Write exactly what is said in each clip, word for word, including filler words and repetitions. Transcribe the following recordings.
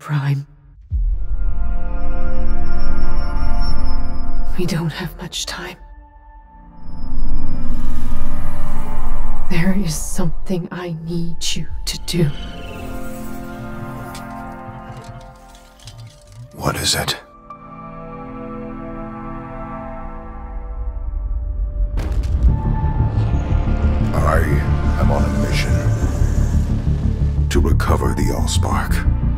Prime. We don't have much time. There is something I need you to do. What is it? I am on a mission to recover the Allspark.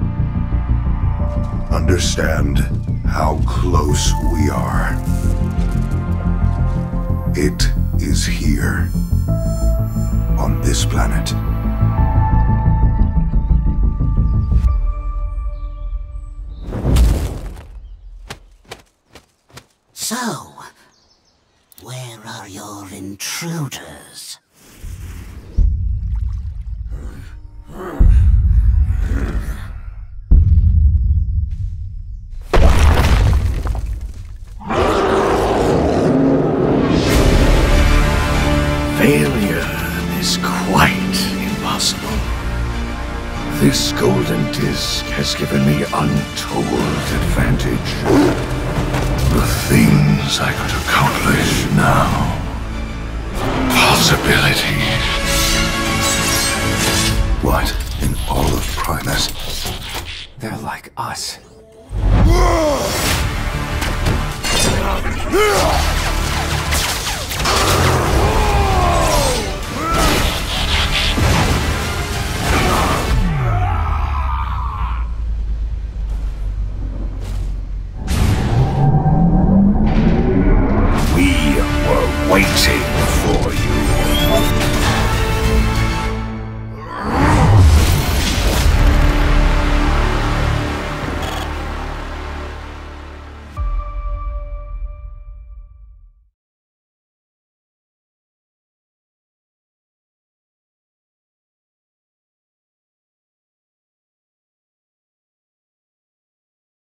Understand how close we are. It is here, on this planet. So, where are your intruders? Failure is quite impossible. This golden disc has given me untold advantage. The things I could accomplish now. Possibilities. What in all of Primus? They're like us.